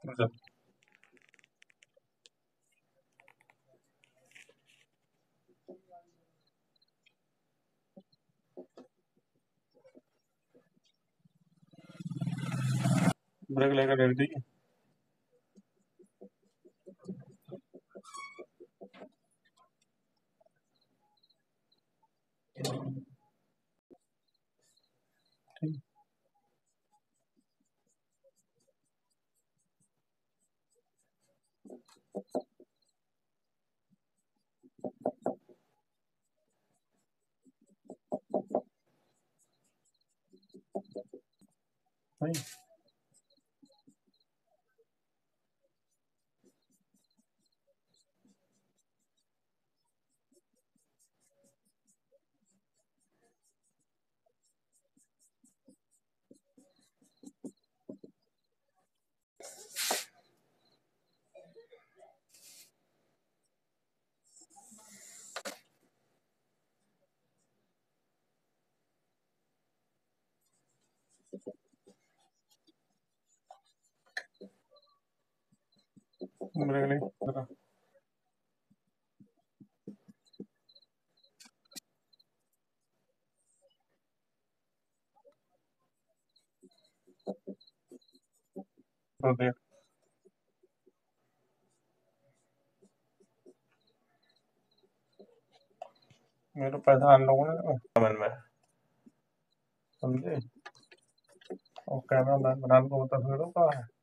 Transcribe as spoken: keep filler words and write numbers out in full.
मतलब ब्रेक लेकर रख दी। ठीक। नहीं ब्रेक नहीं पता। तो देख मेरे पैसा आन लोगों ने कमेंट में समझे। और कैमरा मैन बनाने को बता फिर का है।